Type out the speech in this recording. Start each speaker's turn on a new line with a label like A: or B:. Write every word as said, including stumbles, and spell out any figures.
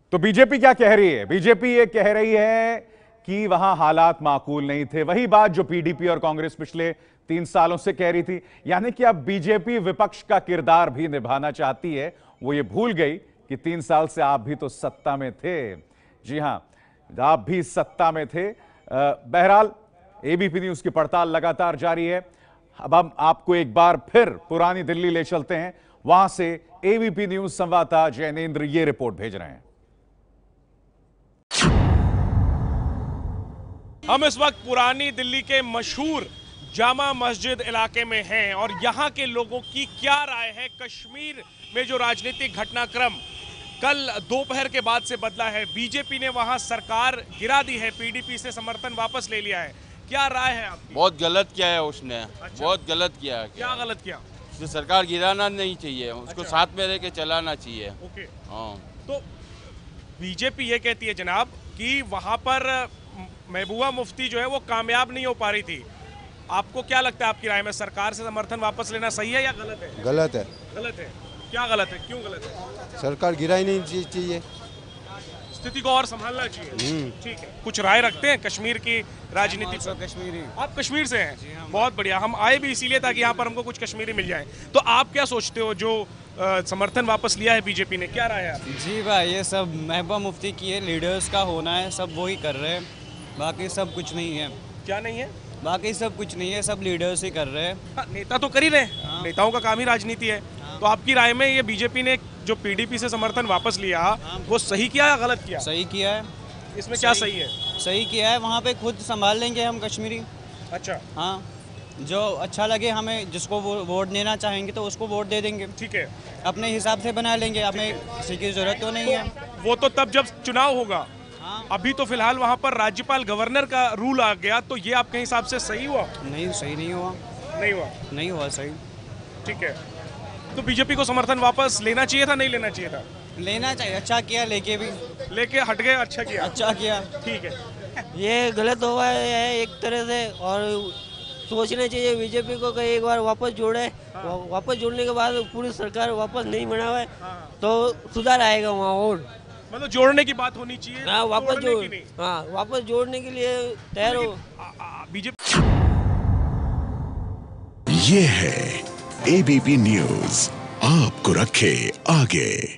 A: तो बीजेपी क्या कह रही है? बीजेपी ये कह रही है कि वहां हालात माकूल नहीं थे। वही बात जो पीडीपी और कांग्रेस पिछले तीन सालों से कह रही थी। यानी कि अब बीजेपी विपक्ष का किरदार भी निभाना चाहती है। वो ये भूल गई कि तीन साल से आप भी तो सत्ता में थे। जी हां, आप भी सत्ता में थे। बहरहाल एबीपी न्यूज की पड़ताल लगातार जारी है। अब हम आपको एक बार फिर पुरानी दिल्ली ले चलते हैं। वहां से एबीपी न्यूज संवाददाता जैनेन्द्र ये रिपोर्ट भेज रहे हैं।
B: हम इस वक्त पुरानी दिल्ली के मशहूर जामा मस्जिद इलाके में हैं और यहाँ के लोगों की क्या राय है कश्मीर में जो राजनीतिक घटनाक्रम कल दोपहर के बाद से बदला है। बीजेपी ने वहाँ सरकार गिरा दी है, पीडीपी से समर्थन वापस ले लिया है। क्या राय है आपकी?
C: बहुत गलत किया है उसने।
B: अच्छा।
C: बहुत गलत किया है।
B: क्या गलत किया?
C: उसको सरकार गिराना नहीं चाहिए, उसको
B: अच्छा।
C: साथ में रह के चलाना चाहिए।
B: ओके।
C: हाँ।
B: तो बीजेपी ये कहती है जनाब कि वहाँ पर महबूबा मुफ्ती जो है वो कामयाब नहीं हो पा रही थी। आपको क्या लगता है, आपकी राय में सरकार से समर्थन वापस लेना सही है या गलत है?
D: गलत है।
B: गलत है। क्या गलत है, क्यों गलत है?
D: सरकार गिरा ही नहीं चाहिए,
B: स्थिति को और संभालना चाहिए। ठीक है, कुछ राय रखते हैं कश्मीर की राजनीति पर?
E: कश्मीरी।
B: आप कश्मीर से हैं? बहुत बढ़िया। हम आए भी इसीलिए ताकि यहाँ पर हमको कुछ कश्मीरी मिल जाए। तो आप क्या सोचते हो, जो आ, समर्थन वापस लिया है बीजेपी ने, क्या राय है आपकी?
E: जी भाई, ये सब महबूबा मुफ्ती की है, लीडर्स का होना है, सब वही कर रहे हैं, बाकी सब कुछ नहीं है।
B: क्या नहीं है?
E: बाकी सब कुछ नहीं है, सब लीडर्स ही कर रहे हैं।
B: हाँ, नेता तो कर ही रहे हैं।
E: हाँ।
B: नेताओं का काम ही राजनीति है। तो आपकी राय में ये बीजेपी ने जो पीडीपी से समर्थन वापस लिया वो सही किया या गलत किया?
E: सही किया है।
B: इसमें क्या सही है?
E: सही किया है, वहाँ पे खुद संभाल लेंगे हम कश्मीरी।
B: अच्छा।
E: हाँ, जो अच्छा लगे हमें, जिसको वो वोट देना चाहेंगे तो उसको वोट दे देंगे।
B: ठीक है,
E: अपने हिसाब से बना लेंगे, हमें किसी की जरूरत तो नहीं है।
B: वो तो तब जब चुनाव होगा।
E: हाँ।
B: अभी तो फिलहाल वहाँ पर राज्यपाल गवर्नर का रूल आ गया, तो ये आपके हिसाब से सही हुआ?
E: नहीं, सही नहीं हुआ।
B: नहीं हुआ?
E: नहीं हुआ सही।
B: ठीक है, तो बीजेपी को समर्थन वापस लेना चाहिए था, नहीं लेना चाहिए था?
E: लेना चाहिए। अच्छा किया लेके भी।
B: लेके हट गए, अच्छा किया।
E: अच्छा किया।
B: ठीक है।
F: ये गलत हुआ है एक तरह से, और सोचना चाहिए बीजेपी को कि एक बार वापस जोड़े। वा, वापस जोड़ने के बाद पूरी सरकार वापस नहीं बना हुआ है तो सुधार आएगा वहाँ। और
B: मतलब जोड़ने की बात होनी चाहिए।
F: हाँ, वापस
B: तोड़ने
F: जोड़
B: की नहीं।
F: हाँ वापस जोड़ने के लिए तैयार हो।
B: बीजेपी
G: ये है एबीपी न्यूज, आपको रखे आगे।